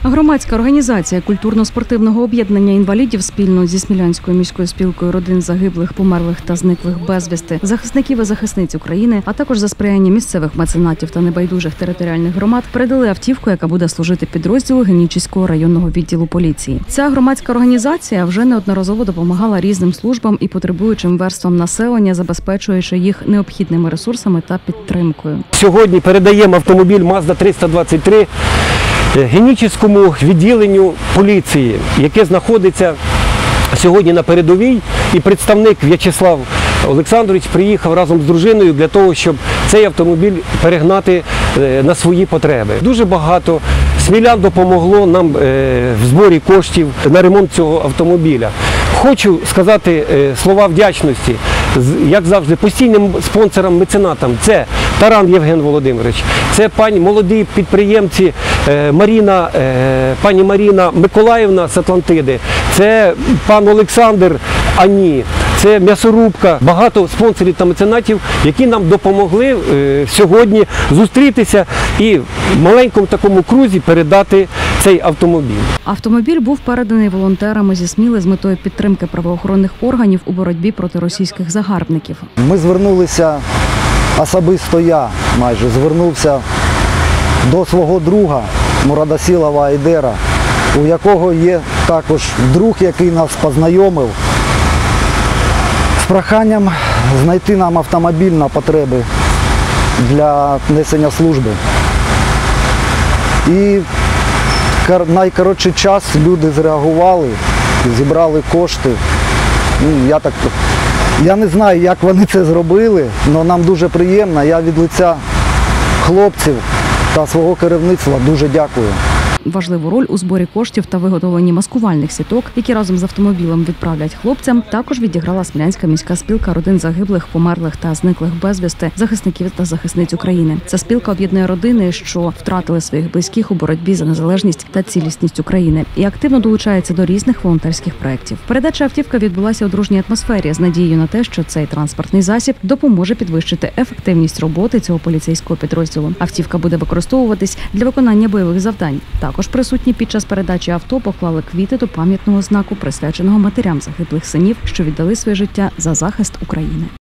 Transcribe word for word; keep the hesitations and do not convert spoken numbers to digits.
Громадська організація культурно-спортивного об'єднання інвалідів спільно зі Смілянською міською спілкою родин загиблих, померлих та зниклих безвісти, захисників і захисниць України, а також за сприяння місцевих меценатів та небайдужих територіальних громад передали автівку, яка буде служити підрозділу Генічеського районного відділу поліції. Ця громадська організація вже неодноразово допомагала різним службам і потребуючим верствам населення, забезпечуючи їх необхідними ресурсами та підтримкою. Сьогодні передаємо автомобіль Мазда триста двадцять три Генічеському відділенню поліції, яке знаходиться сьогодні на передовій, і представник В'ячеслав Олександрович приїхав разом з дружиною для того, щоб цей автомобіль перегнати на свої потреби. Дуже багато смілян допомогло нам в зборі коштів на ремонт цього автомобіля. Хочу сказати слова вдячності, як завжди, постійним спонсорам-меценатам. Це Таран Євген Володимирович, це пані молоді підприємці Маріна, пані Маріна Миколаївна з Атлантиди, це пан Олександр Ані, це м'ясорубка, багато спонсорів та меценатів, які нам допомогли сьогодні зустрітися і в маленькому такому крузі передати цей автомобіль. Автомобіль був переданий волонтерами зі Сміли з метою підтримки правоохоронних органів у боротьбі проти російських загарбників. Ми звернулися, особисто я майже звернувся до свого друга Мурадасілова Айдера, у якого є також друг, який нас познайомив, з проханням знайти нам автомобіль на потреби для несення служби. І в найкоротший час люди зреагували, зібрали кошти. Я, так, я не знаю, як вони це зробили, але нам дуже приємно. Я від лиця хлопців та свого керівництва дуже дякую. Важливу роль у зборі коштів та виготовленні маскувальних сіток, які разом з автомобілем відправлять хлопцям, також відіграла Смілянська міська спілка родин загиблих, померлих та зниклих безвісти, захисників та захисниць України. Ця спілка об'єднує родини, що втратили своїх близьких у боротьбі за незалежність та цілісність України, і активно долучається до різних волонтерських проєктів. Передача автівки відбулася у дружній атмосфері з надією на те, що цей транспортний засіб допоможе підвищити ефективність роботи цього поліцейського підрозділу. Автівка буде використовуватись для виконання бойових завдань. Також присутні під час передачі авто поклали квіти до пам'ятного знаку, присвяченого матерям загиблих синів, що віддали своє життя за захист України.